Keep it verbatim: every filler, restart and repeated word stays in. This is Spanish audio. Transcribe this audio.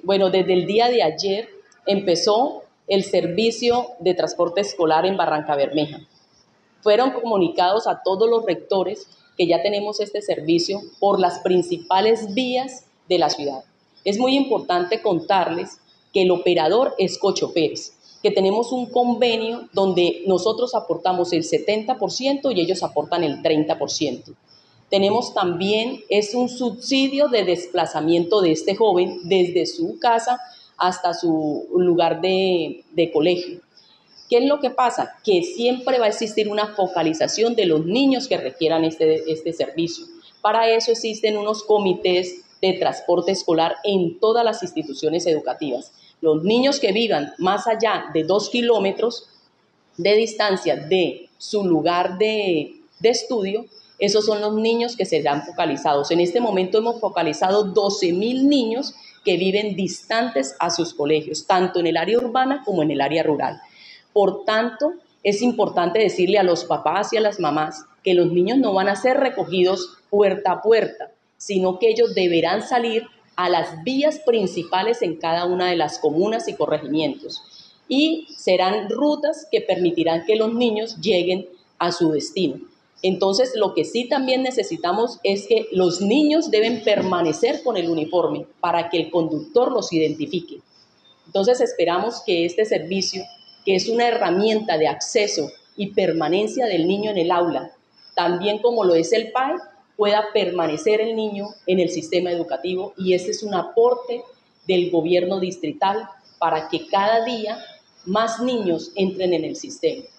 Bueno, desde el día de ayer empezó el servicio de transporte escolar en Barrancabermeja. Fueron comunicados a todos los rectores que ya tenemos este servicio por las principales vías de la ciudad. Es muy importante contarles que el operador es Cochoferes, que tenemos un convenio donde nosotros aportamos el setenta por ciento y ellos aportan el treinta por ciento. Tenemos también, es un subsidio de desplazamiento de este joven desde su casa hasta su lugar de, de colegio. ¿Qué es lo que pasa? Que siempre va a existir una focalización de los niños que requieran este, este servicio. Para eso existen unos comités de transporte escolar en todas las instituciones educativas. Los niños que vivan más allá de dos kilómetros de distancia de su lugar de, de estudio, esos son los niños que serán focalizados. En este momento hemos focalizado doce mil niños que viven distantes a sus colegios, tanto en el área urbana como en el área rural. Por tanto, es importante decirle a los papás y a las mamás que los niños no van a ser recogidos puerta a puerta, sino que ellos deberán salir a las vías principales en cada una de las comunas y corregimientos. Y serán rutas que permitirán que los niños lleguen a su destino. Entonces, lo que sí también necesitamos es que los niños deben permanecer con el uniforme para que el conductor los identifique. Entonces, esperamos que este servicio, que es una herramienta de acceso y permanencia del niño en el aula, también como lo es el P A E, pueda permanecer el niño en el sistema educativo, y ese es un aporte del gobierno distrital para que cada día más niños entren en el sistema.